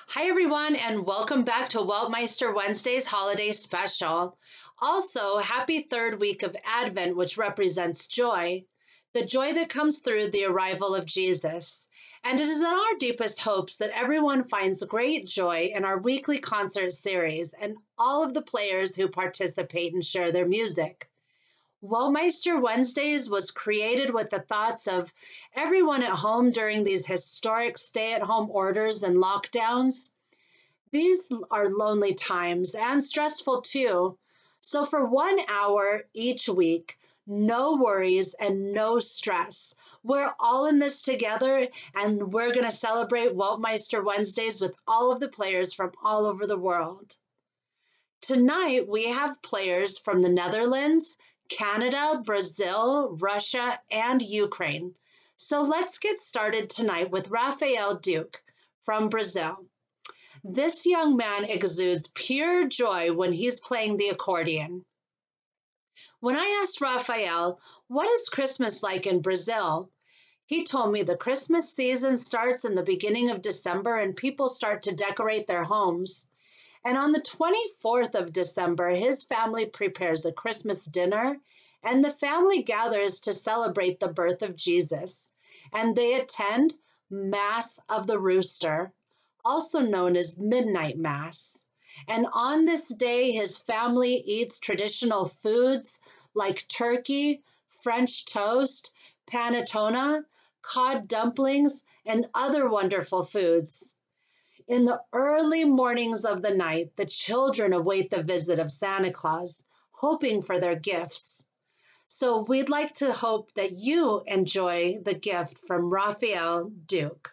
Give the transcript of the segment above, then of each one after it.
Hi, everyone, and welcome back to Weltmeister Wednesday's holiday special. Also, happy third week of Advent, which represents joy, the joy that comes through the arrival of Jesus. And it is in our deepest hopes that everyone finds great joy in our weekly concert series and all of the players who participate and share their music. Wellmeister Wednesdays was created with the thoughts of everyone at home during these historic stay at home orders and lockdowns. These are lonely times and stressful too. So, for 1 hour each week, no worries and no stress. We're all in this together, and we're going to celebrate Weltmeister Wednesdays with all of the players from all over the world. Tonight, we have players from the Netherlands, Canada, Brazil, Russia, and Ukraine. So let's get started tonight with Rafael Duke from Brazil. This young man exudes pure joy when he's playing the accordion. When I asked Rafael, what is Christmas like in Brazil? He told me the Christmas season starts in the beginning of December and people start to decorate their homes. And on the 24th of December, his family prepares a Christmas dinner, and the family gathers to celebrate the birth of Jesus. And they attend Mass of the Rooster, also known as Midnight Mass. And on this day, his family eats traditional foods like turkey, French toast, panettone, cod dumplings, and other wonderful foods. In the early mornings of the night, the children await the visit of Santa Claus, hoping for their gifts. So we'd like to hope that you enjoy the gift from Raphael Duke.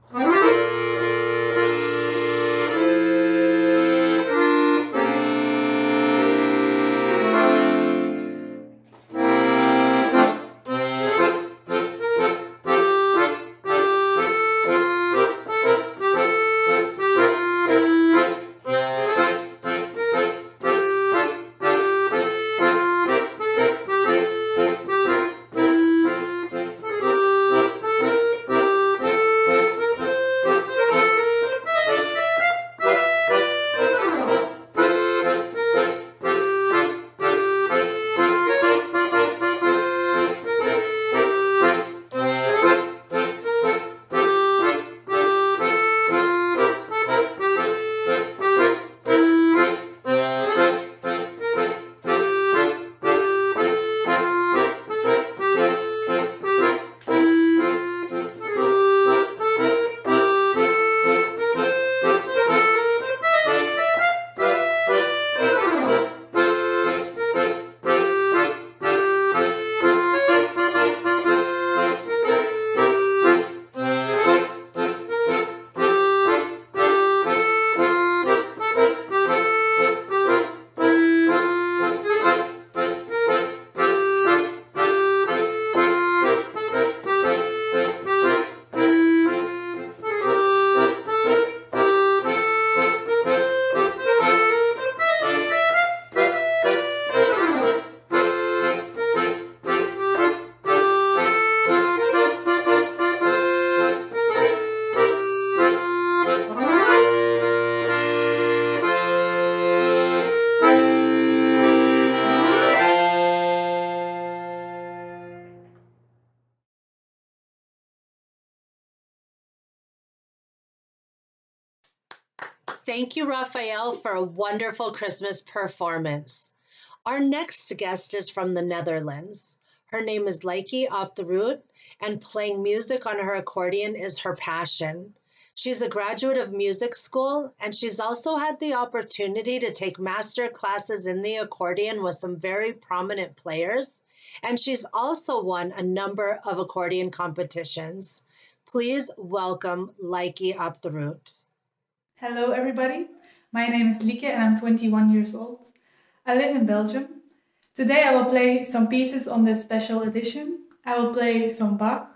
Thank you, Raphael, for a wonderful Christmas performance. Our next guest is from the Netherlands. Her name is Lieke op de Root, and playing music on her accordion is her passion. She's a graduate of music school, and she's also had the opportunity to take master classes in the accordion with some very prominent players, and she's also won a number of accordion competitions. Please welcome Lieke op de Root. Hello, everybody. My name is Lieke and I'm 21 years old. I live in Belgium. Today I will play some pieces on this special edition. I will play some Bach,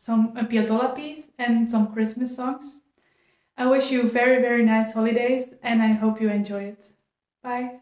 a Piazzolla piece, and some Christmas songs. I wish you very, very nice holidays and I hope you enjoy it. Bye.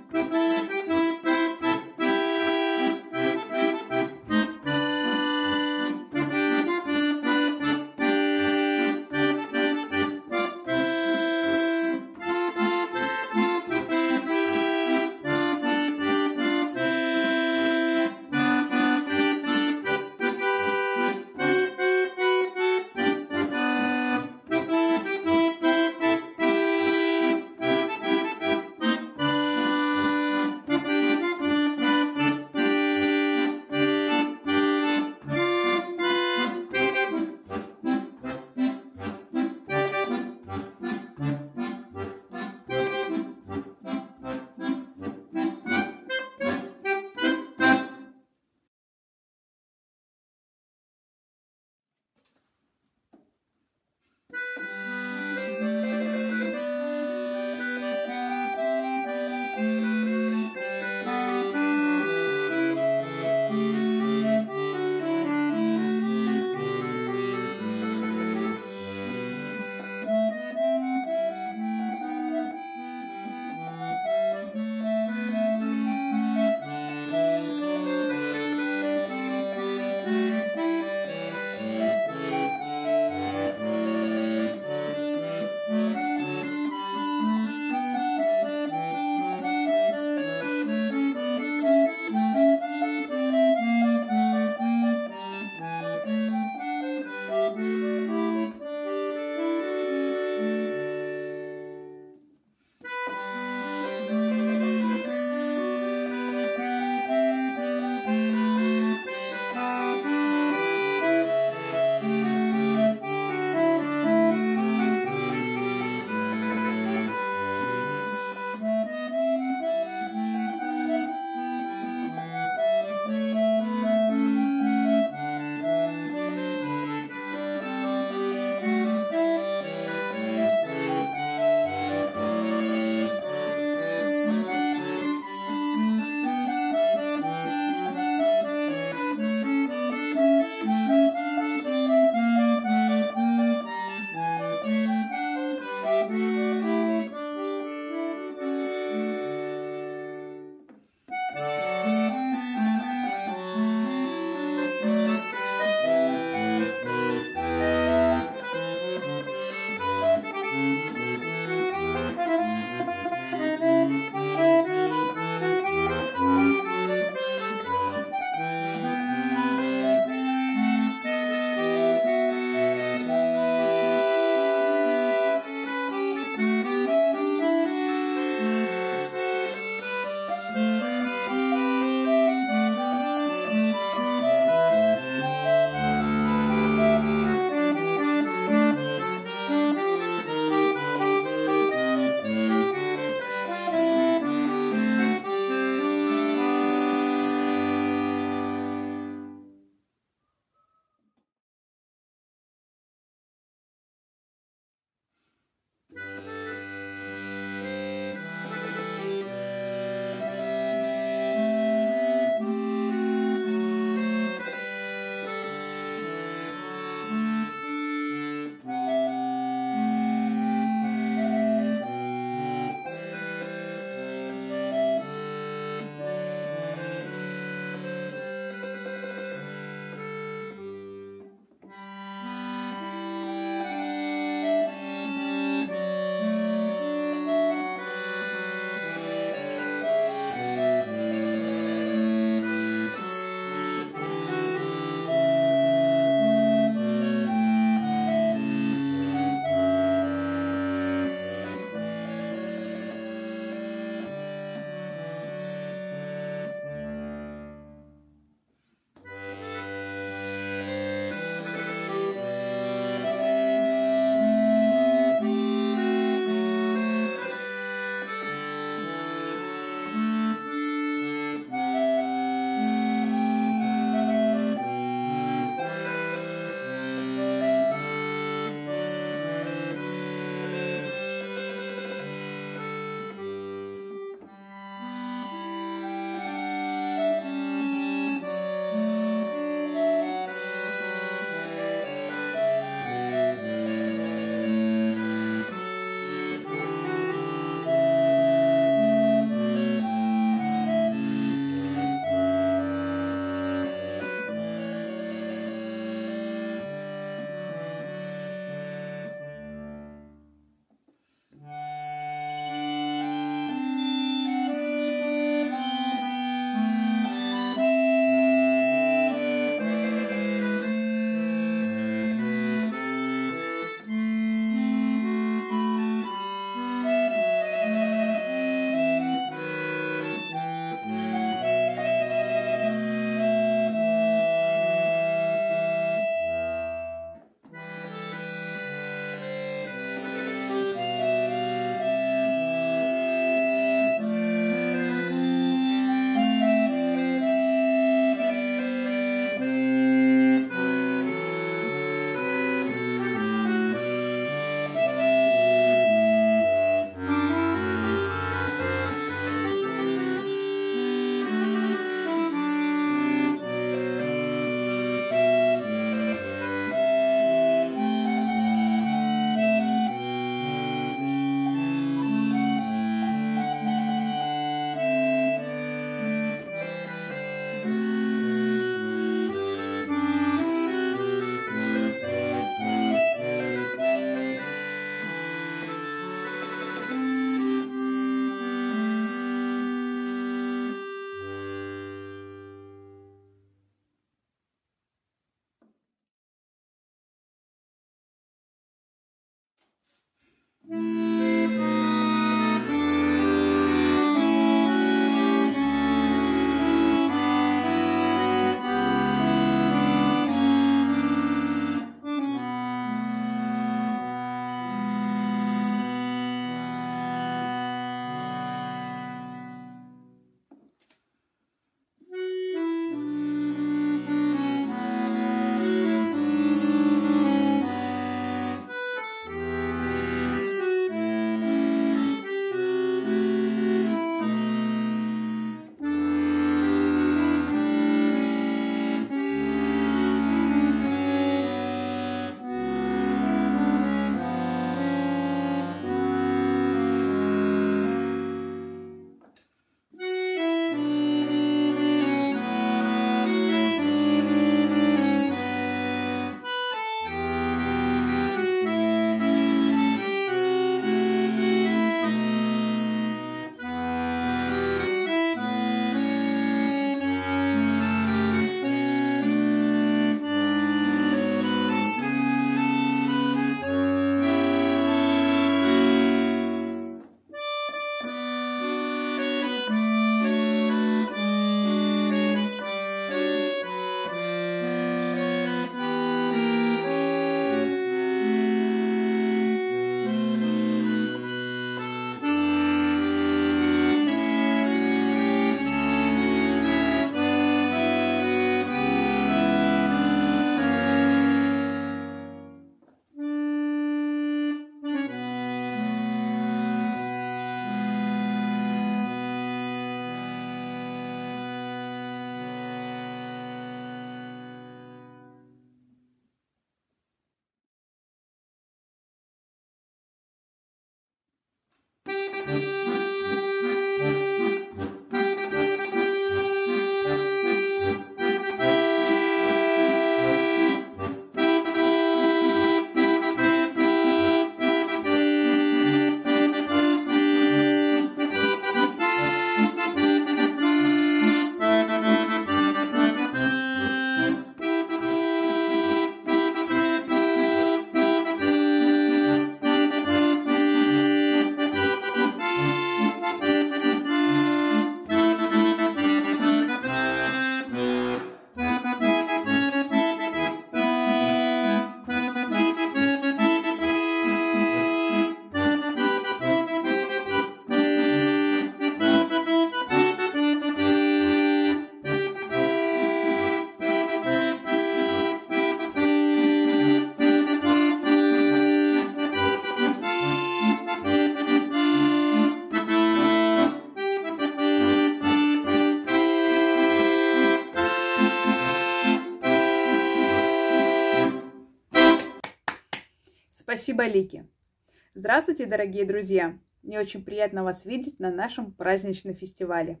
Спасибо, Лике. Здравствуйте, дорогие друзья! Мне очень приятно вас видеть на нашем праздничном фестивале.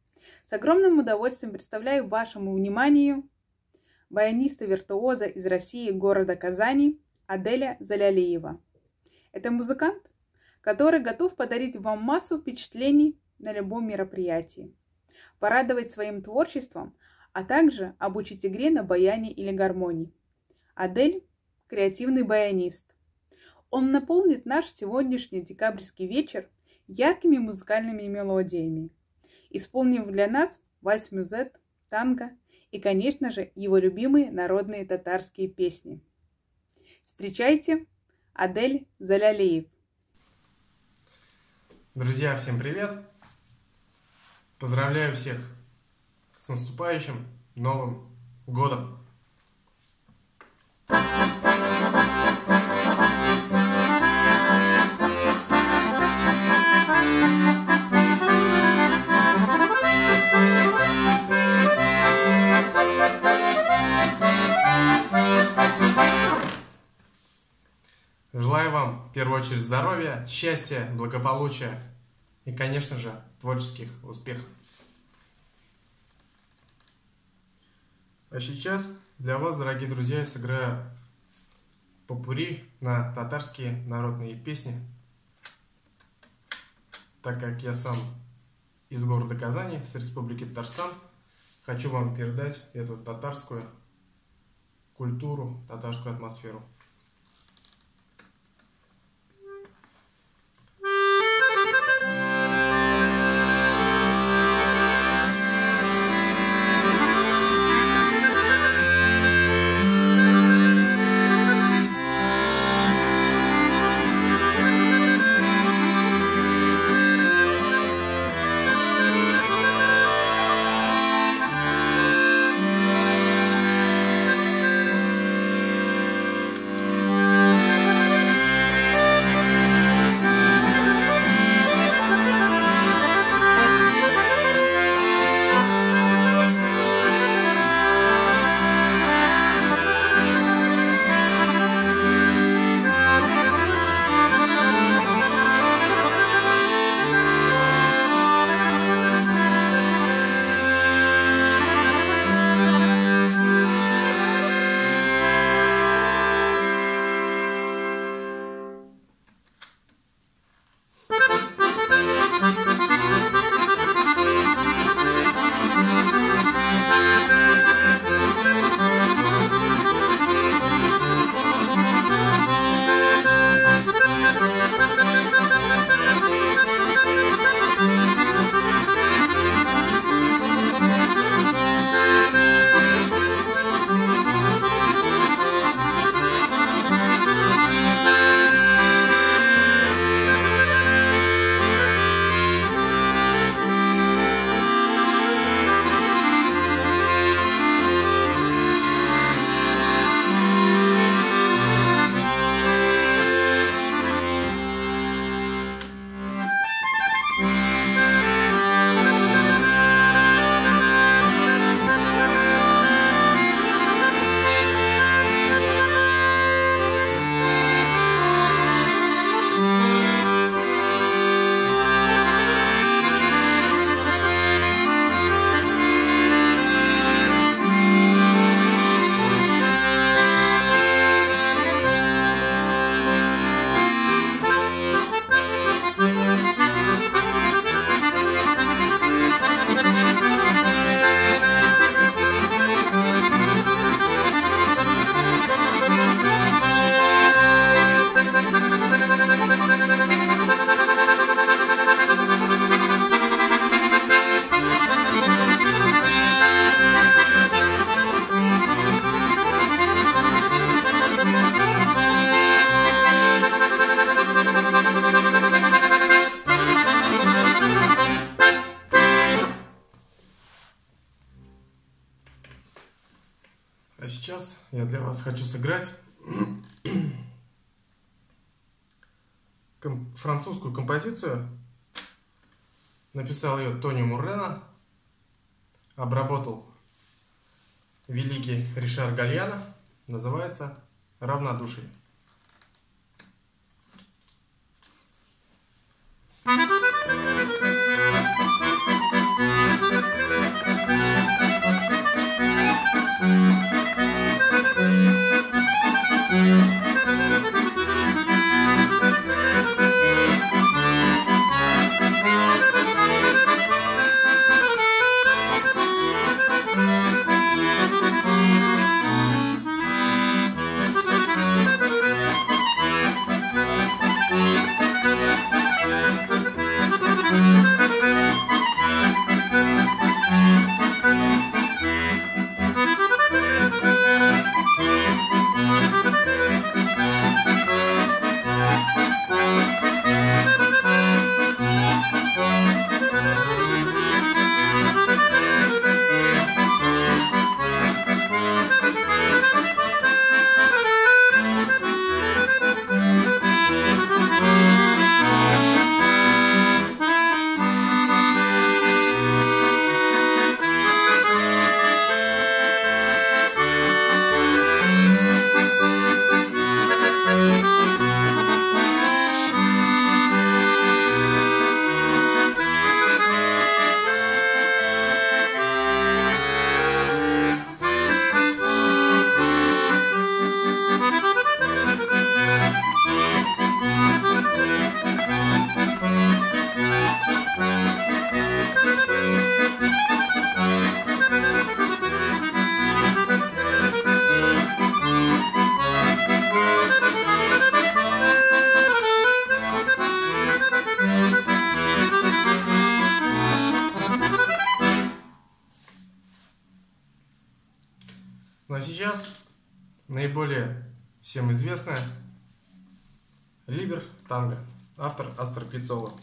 С огромным удовольствием представляю вашему вниманию баяниста-виртуоза из России, города Казани, Аделя Залялеева. Это музыкант, который готов подарить вам массу впечатлений на любом мероприятии, порадовать своим творчеством, а также обучить игре на баяне или гармонии. Адель – креативный баянист. Он наполнит наш сегодняшний декабрьский вечер яркими музыкальными мелодиями, исполнив для нас вальс-мюзет, танго и, конечно же, его любимые народные татарские песни. Встречайте, Адель Залялеев. Друзья, всем привет! Поздравляю всех с наступающим Новым годом! Желаю вам в первую очередь здоровья, счастья, благополучия и, конечно же, творческих успехов. А сейчас для вас, дорогие друзья, я сыграю попурри на татарские народные песни, так как я сам из города Казани, с республики Татарстан, хочу вам передать эту татарскую культуру, татарскую атмосферу. я для вас хочу сыграть французскую композицию. Написал ее Тони Муррена, обработал великий Ришар Гальяно. Называется «Равнодушие». Ну а сейчас наиболее всем известная «Либер танго», автор Астор Пиццоло.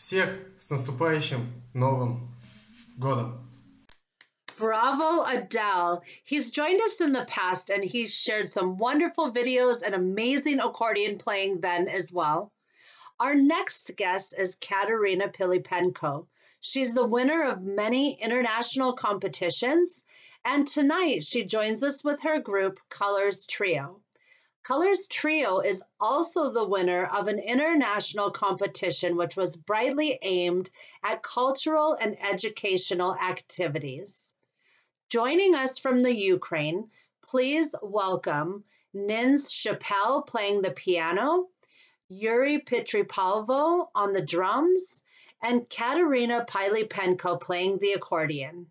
Всех с наступающим Новым годом! Bravo, Adele. He's joined us in the past and he's shared some wonderful videos and amazing accordion playing then as well. Our next guest is Katerina Pilipenko. She's the winner of many international competitions, and tonight she joins us with her group Colors Trio. Colors Trio is also the winner of an international competition which was brightly aimed at cultural and educational activities. Joining us from the Ukraine, please welcome Nins Chappelle playing the piano, Yuri Pitripalvo on the drums, and Katerina Pilipenko playing the accordion.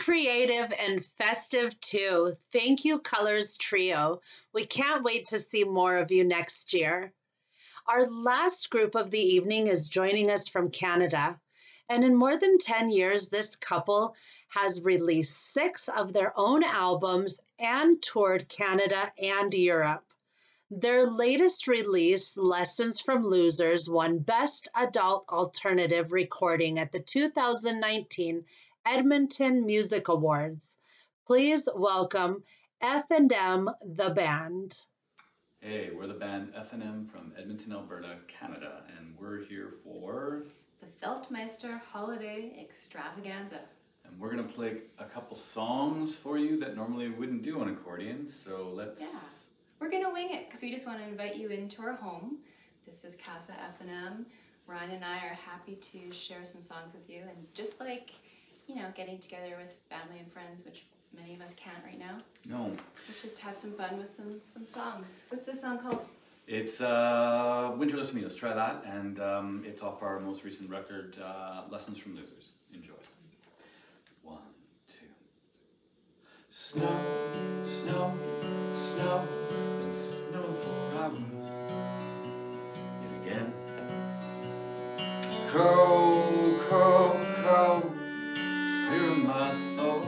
creative and festive too. Thank you, Colors Trio. We can't wait to see more of you next year. Our last group of the evening is joining us from Canada. And in more than 10 years, this couple has released 6 of their own albums and toured Canada and Europe. Their latest release, Lessons from Losers, won Best Adult Alternative Recording at the 2019 Edmonton Music Awards. Please welcome F&M the band. Hey, we're the band F&M from Edmonton, Alberta, Canada, and we're here for the Weltmeister Holiday Extravaganza. And we're gonna play a couple songs for you that normally we wouldn't do on accordion. So let's. Yeah, we're gonna wing it because we just want to invite you into our home. This is Casa F&M. Ryan and I are happy to share some songs with you, and just like, you know, getting together with family and friends, which many of us can't right now. No. Let's just have some fun with some songs. What's this song called? It's Winterless Me. Let's try that, and it's off our most recent record, Lessons from Losers. Enjoy. 1, 2. Snow, snow, snow, and snow for hours. Yet again. It's cold, cold, cold. It's clearing my thoughts.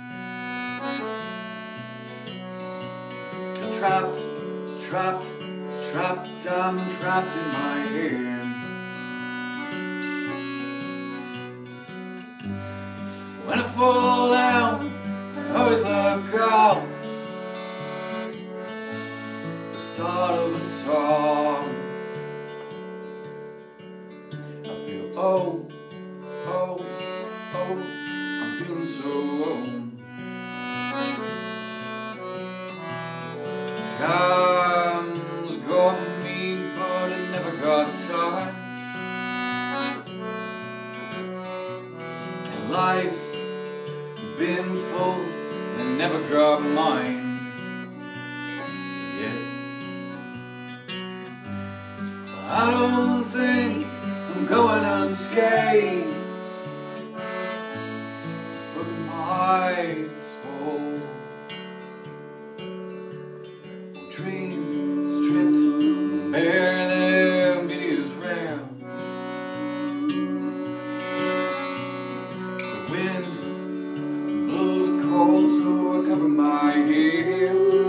Feel trapped, trapped, trapped. I'm trapped in my head. When I fall down, I always look up. The start of a song. I feel oh, oh, oh. I'm feeling so alone. Time's got me, but it never got time. And life's been full and never got mine. Yeah. I don't think I'm going unscathed. Broken my soul. Dreams stripped bare, their beauty is rare. The wind blows cold, so I cover my ear.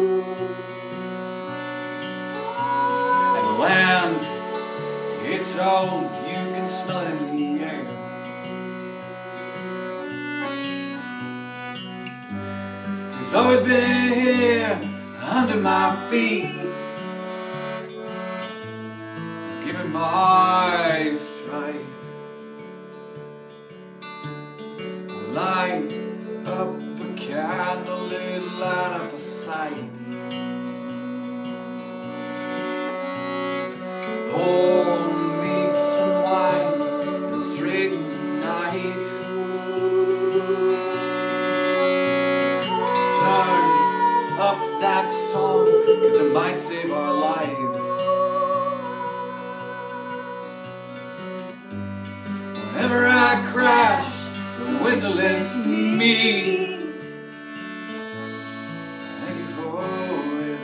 And the land, it's old, you can smell it in the air. It's always been here under my feet, giving my strife. Light up a candle, it'll light up a sight. Pour me some wine and straighten the night. Turn up that song, 'cause it might save our lives. Whenever I crash, the winter lifts me. Thank you for it.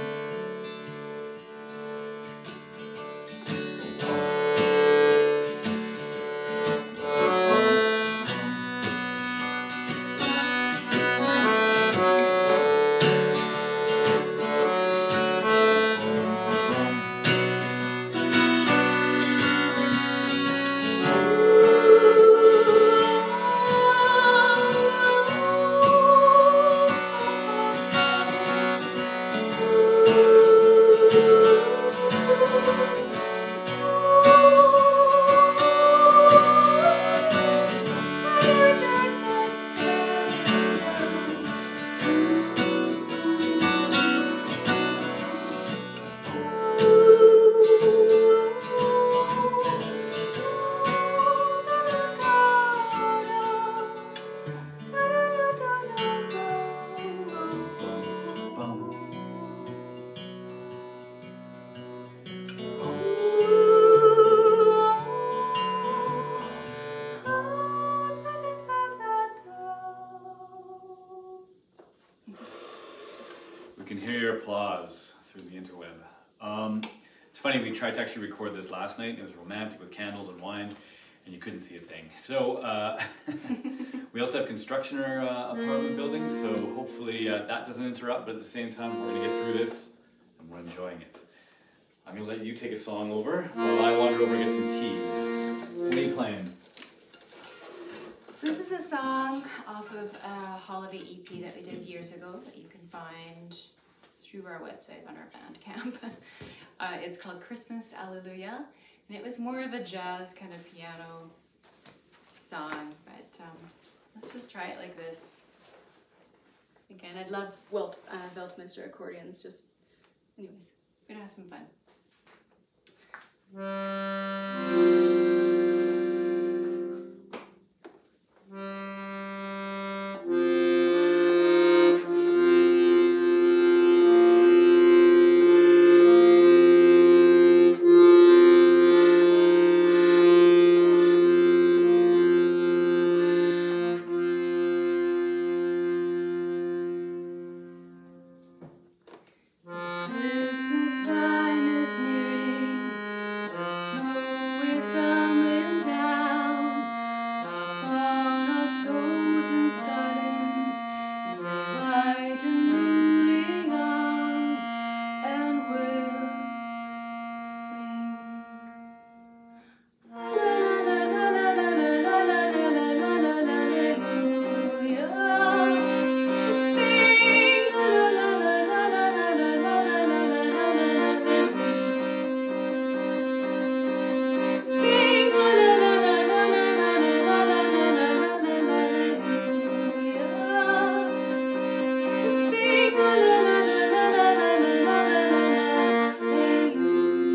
can hear your applause through the interweb. It's funny, we tried to actually record this last night, and it was romantic with candles and wine, and you couldn't see a thing. So we also have construction in our apartment building, so hopefully that doesn't interrupt, but at the same time, we're going to get through this, and we're enjoying it. I'm going to let you take a song over while I wander over and get some tea. What are you playing? So this is a song off of a holiday EP that we did years ago that you can find through our website on our Bandcamp. It's called Christmas Alleluia, and it was more of a jazz kind of piano song, but let's just try it like this. Again, I'd love weltmeister-akkordeons, just, anyways, we're gonna have some fun. Christmas time is nearing, the snow is tumbling down upon our souls in silence, and we're white and newly young, and we'll sing. La la la la la la la la la la la la la hallelujah. Sing la la la la la la la la la la la la la. Sing la la la la la la la la la la la la hallelujah. Sing la la la la la la la la la hallelujah.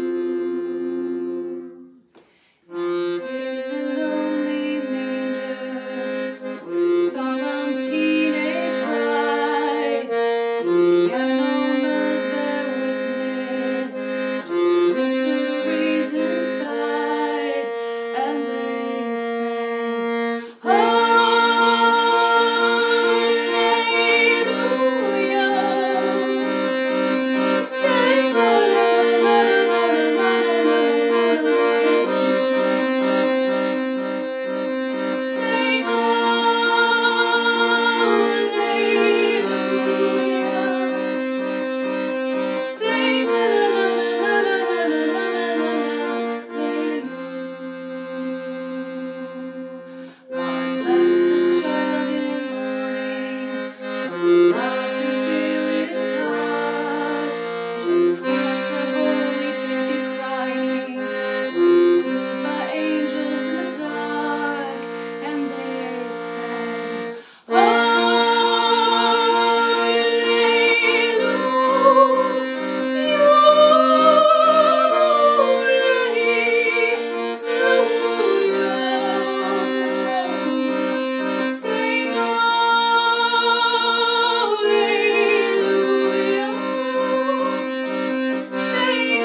And 'tis the lonely manger with solemn teenage bride. Piano bells bear witness to mysteries inside, and they sing Hallelujah. Sing la la la la la la la la la hallelujah. Sing hallelujah. Sing la la la la la la la la la hallelujah. God bless the child in mourning, let the laughter fill his heart, just as the holy baby crying was soothed by angels in the dark, and they sang Hallelujah. Sing Hallelujah. Sing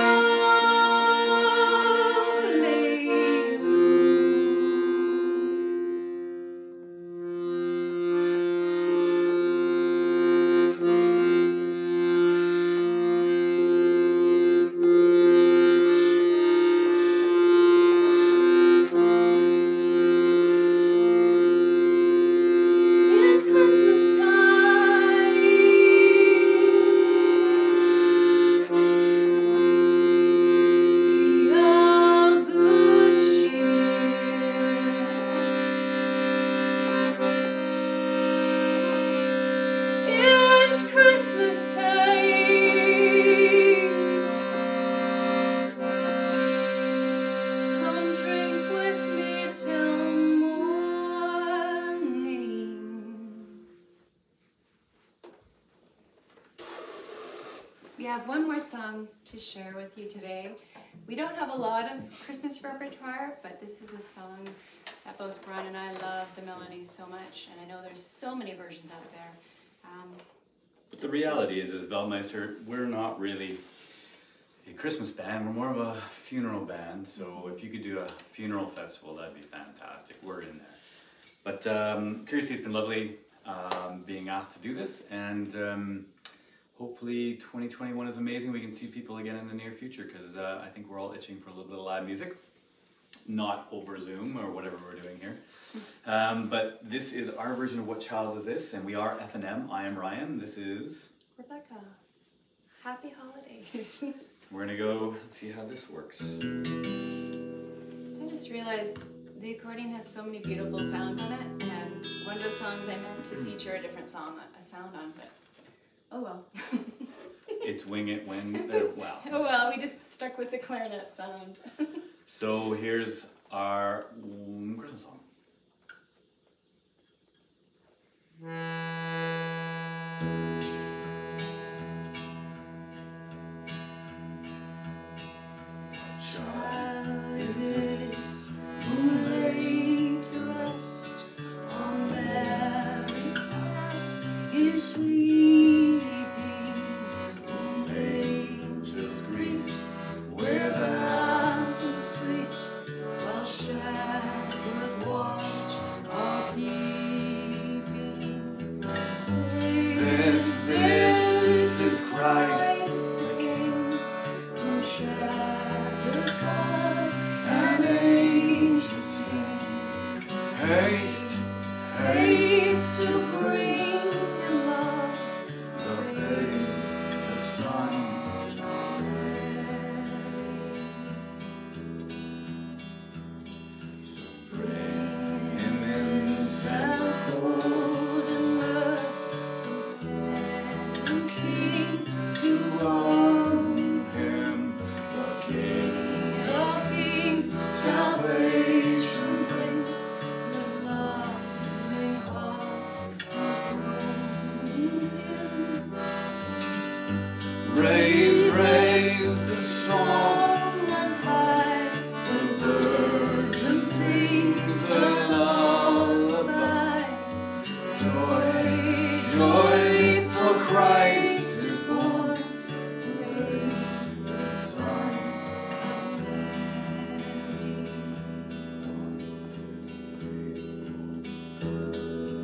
It's Christmas time. Be of good cheer. It's Christmas time. Come drink with me till morning. We have one more song to share with you today. We don't have a lot of Christmas repertoire, but this is a song that both Ron and I love the melody so much, and I know there's so many versions out there. But the reality is, as Weltmeister, we're not really a Christmas band, we're more of a funeral band, so if you could do a funeral festival, that'd be fantastic. We're in there. But seriously, it's been lovely being asked to do this, and hopefully 2021 is amazing. We can see people again in the near future, because I think we're all itching for a little bit of live music. Not over Zoom or whatever we're doing here. But this is our version of What Child Is This? And we are FNM. I am Ryan. This is Rebecca. Happy holidays. We're gonna go see how this works. I just realized the accordion has so many beautiful sounds on it, and one of the songs I meant to feature a different sound on, but oh well. It's wing it when, wow. Oh well, we just stuck with the clarinet sound. So here's our Christmas song. Child is this who lay to rest on Mary's lap is sleeping, whom angels greet with anthems sweet, while shepherds watched are keeping. This is Christ the King, whom shepherds guard and angels sing. Haste, haste to bring him love, the babe, the Son of Mary. Just bring him incense, gold and myrrh, the King to own him, the King of Kings, salvation brings, the loving hearts adore him. Raise, raise the song on high, the Virgin sings the lullaby. Joy, joy, for Christ is born, the babe, the Son of Mary. 1, 2, 3, 4.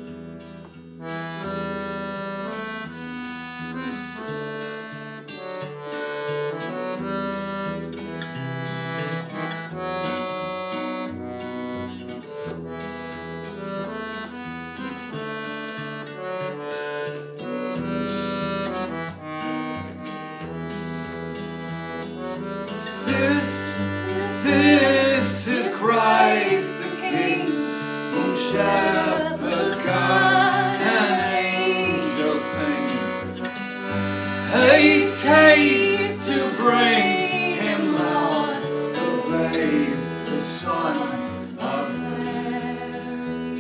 This is Christ the King, whom shepherds guard and angels sing. Haste, haste to bring him Lord, the babe, the Son of Mary.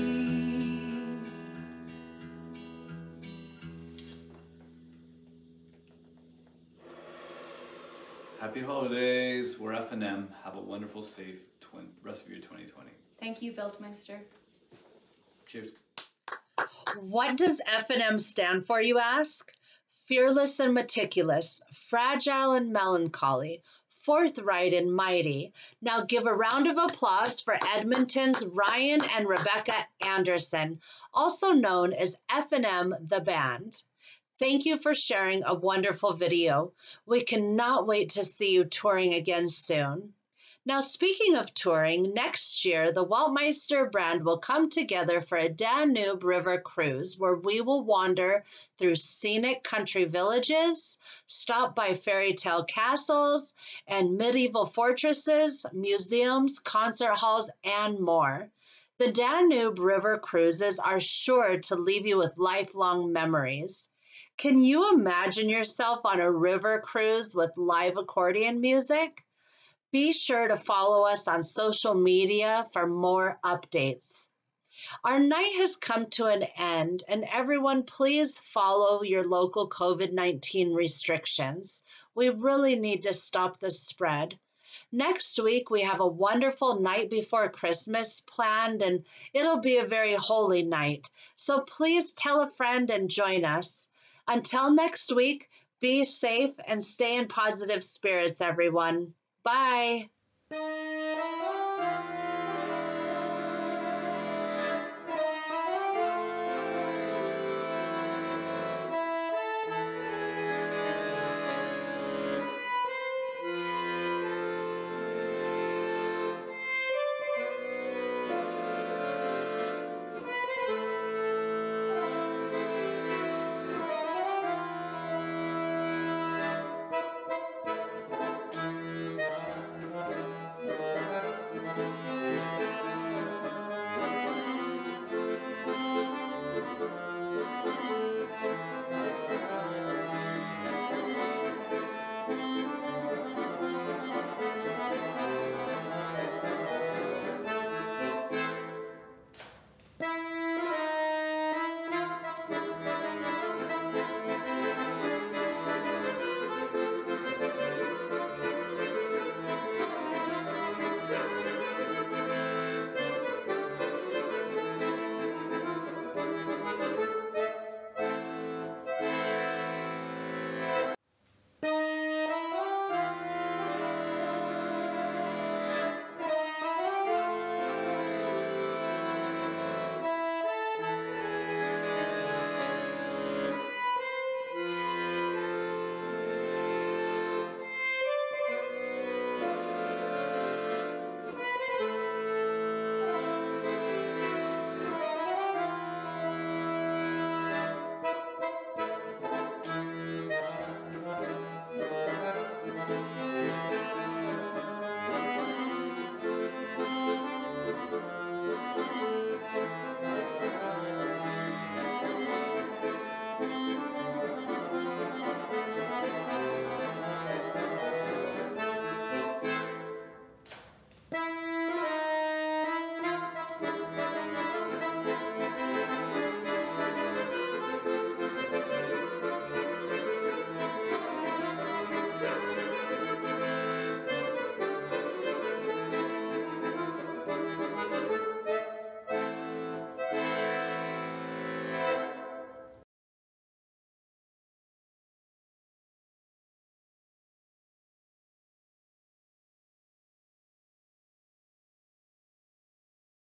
Happy holidays. We're FNM. Have a wonderful, safe rest of your 2020. Thank you, Weltmeister. Cheers. What does F&M stand for, you ask? Fearless and meticulous, fragile and melancholy, forthright and mighty. Now give a round of applause for Edmonton's Ryan and Rebecca Anderson, also known as F&M the Band. Thank you for sharing a wonderful video. We cannot wait to see you touring again soon. Now, speaking of touring, next year, the Weltmeister brand will come together for a Danube River cruise where we will wander through scenic country villages, stop by fairy tale castles and medieval fortresses, museums, concert halls, and more. The Danube River cruises are sure to leave you with lifelong memories. Can you imagine yourself on a river cruise with live accordion music? Be sure to follow us on social media for more updates. Our night has come to an end, and everyone, please follow your local COVID-19 restrictions. We really need to stop the spread. Next week, we have a wonderful night before Christmas planned, and it'll be a very holy night. So please tell a friend and join us. Until next week, be safe and stay in positive spirits, everyone. Bye.